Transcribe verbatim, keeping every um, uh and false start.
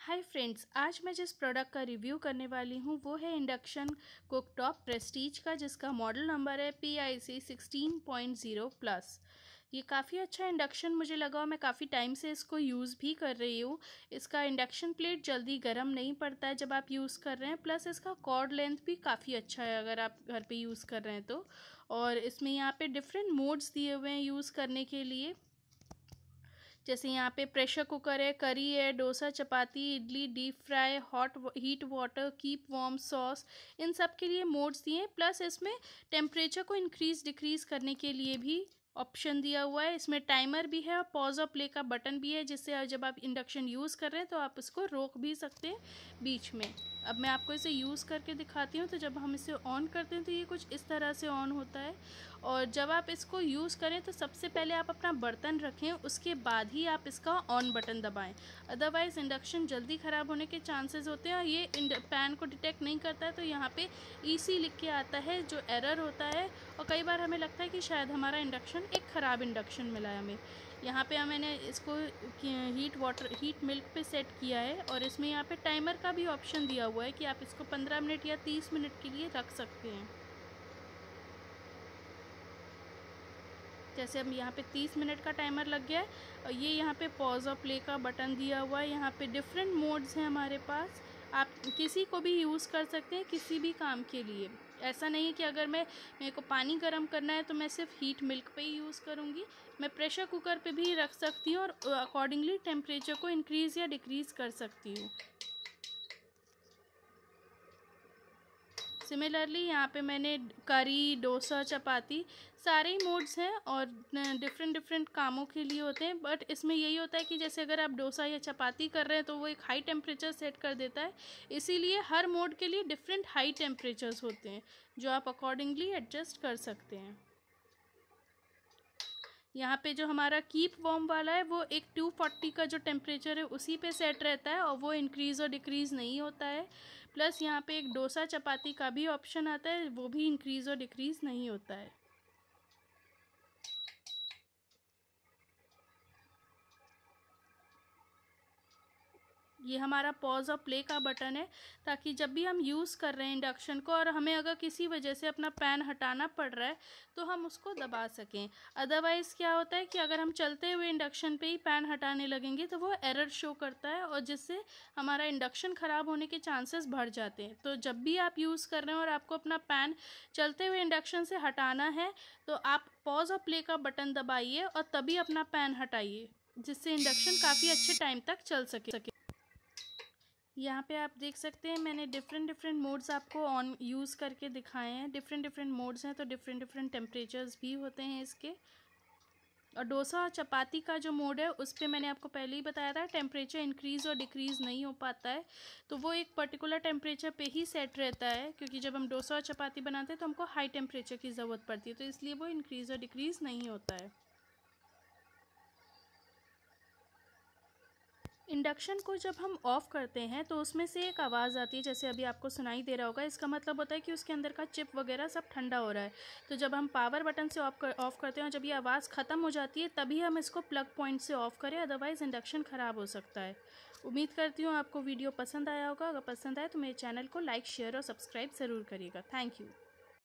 Hi friends, आज मैं जिस प्रोडक्ट का रिव्यू करने वाली हूँ वो है इंडक्शन कुकटॉप प्रेस्टीज का, जिसका मॉडल नंबर है P I C sixteen point zero plus. ये काफ़ी अच्छा इंडक्शन मुझे लगा और मैं काफ़ी टाइम से इसको यूज़ भी कर रही हूँ। इसका इंडक्शन प्लेट जल्दी गर्म नहीं पड़ता है जब आप यूज़ कर रहे हैं, प्लस इसका कॉर्ड लेंथ भी काफ़ी अच्छा है अगर आप घर पे यूज़ कर रहे हैं तो। और इसमें यहाँ पे डिफरेंट मोड्स दिए हुए हैं यूज़ करने के लिए, जैसे यहाँ पे प्रेशर कुकर है, करी है, dosa, chapati, idli, deep fry, hot heat water, keep warm, sauce, इन सब के लिए मोड्स दिए हैं। प्लस इसमें टेम्परेचर को इंक्रीज़ डिक्रीज़ करने के लिए भी ऑप्शन दिया हुआ है। इसमें टाइमर भी है और पॉज और प्ले का बटन भी है, जिससे जब आप इंडक्शन यूज़ कर रहे हैं तो आप इसको रोक भी सकते हैं बीच में। अब मैं आपको इसे यूज़ करके दिखाती हूँ। तो जब हम इसे ऑन करते हैं तो ये कुछ इस तरह से ऑन होता है। और जब आप इसको यूज़ करें तो सबसे पहले आप अपना बर्तन रखें, उसके बाद ही आप इसका ऑन बटन दबाएं। अदरवाइज़ इंडक्शन जल्दी ख़राब होने के चांसेस होते हैं और ये पैन को डिटेक्ट नहीं करता है। तो यहाँ पे ई सी लिख के आता है जो एरर होता है, और कई बार हमें लगता है कि शायद हमारा इंडक्शन एक ख़राब इंडक्शन मिला है हमें। यहाँ पे मैंने इसको हीट वाटर हीट मिल्क पे सेट किया है, और इसमें यहाँ पे टाइमर का भी ऑप्शन दिया हुआ है कि आप इसको पंद्रह मिनट या तीस मिनट के लिए रख सकते हैं। जैसे अब यहाँ पे तीस मिनट का टाइमर लग गया है, और ये यहाँ पे पॉज और प्ले का बटन दिया हुआ है। यहाँ पे डिफरेंट मोड्स हैं हमारे पास, आप किसी को भी यूज़ कर सकते हैं किसी भी काम के लिए। ऐसा नहीं है कि अगर मैं मेरे को पानी गर्म करना है तो मैं सिर्फ हीट मिल्क पे ही यूज़ करूँगी, मैं प्रेशर कुकर पे भी रख सकती हूँ और अकॉर्डिंगली टेम्परेचर को इंक्रीज़ या डिक्रीज़ कर सकती हूँ। सिमिलरली यहाँ पे मैंने करी, डोसा, चपाती, सारे ही मोड्स हैं और डिफरेंट डिफरेंट कामों के लिए होते हैं। बट इसमें यही होता है कि जैसे अगर आप डोसा या चपाती कर रहे हैं तो वो एक हाई टेम्परेचर सेट कर देता है, इसीलिए हर मोड के लिए डिफरेंट हाई टेम्परेचर्स होते हैं जो आप अकॉर्डिंगली एडजस्ट कर सकते हैं। यहाँ पे जो हमारा कीप वार्म वाला है वो एक टू फोर्टी का जो टेम्परेचर है उसी पे सेट रहता है और वो इंक्रीज़ और डिक्रीज़ नहीं होता है। प्लस यहाँ पे एक डोसा चपाती का भी ऑप्शन आता है, वो भी इंक्रीज़ और डिक्रीज़ नहीं होता है। ये हमारा पॉज और प्ले का बटन है, ताकि जब भी हम यूज़ कर रहे हैं इंडक्शन को और हमें अगर किसी वजह से अपना पैन हटाना पड़ रहा है तो हम उसको दबा सकें। अदरवाइज़ क्या होता है कि अगर हम चलते हुए इंडक्शन पे ही पैन हटाने लगेंगे तो वो एरर शो करता है, और जिससे हमारा इंडक्शन ख़राब होने के चांसेस बढ़ जाते हैं। तो जब भी आप यूज़ कर रहे हैं और आपको अपना पैन चलते हुए इंडक्शन से हटाना है तो आप पॉज और प्ले का बटन दबाइए और तभी अपना पैन हटाइए, जिससे इंडक्शन काफ़ी अच्छे टाइम तक चल सके। यहाँ पे आप देख सकते हैं मैंने डिफरेंट डिफरेंट मोड्स आपको ऑन यूज़ करके दिखाए हैं। डिफरेंट डिफरेंट मोड्स हैं तो डिफरेंट डिफरेंट टेम्परेचर्स भी होते हैं इसके। और डोसा और चपाती का जो मोड है उस पर मैंने आपको पहले ही बताया था, टेम्परेचर इंक्रीज़ और डिक्रीज़ नहीं हो पाता है, तो वो एक पर्टिकुलर टेम्परेचर पे ही सेट रहता है, क्योंकि जब हम डोसा और चपाती बनाते हैं तो हमको हाई टेम्परेचर की ज़रूरत पड़ती है, तो इसलिए वो इंक्रीज़ और डिक्रीज़ नहीं होता है। इंडक्शन को जब हम ऑफ़ करते हैं तो उसमें से एक आवाज़ आती है, जैसे अभी आपको सुनाई दे रहा होगा। इसका मतलब होता है कि उसके अंदर का चिप वगैरह सब ठंडा हो रहा है। तो जब हम पावर बटन से ऑफ कर ऑफ़ करते हैं और जब ये आवाज़ ख़त्म हो जाती है तभी हम इसको प्लग पॉइंट से ऑफ़ करें, अदरवाइज़ इंडक्शन ख़राब हो सकता है। उम्मीद करती हूँ आपको वीडियो पसंद आया होगा। अगर पसंद आए तो मेरे चैनल को लाइक, शेयर और सब्सक्राइब ज़रूर करिएगा। Thank you.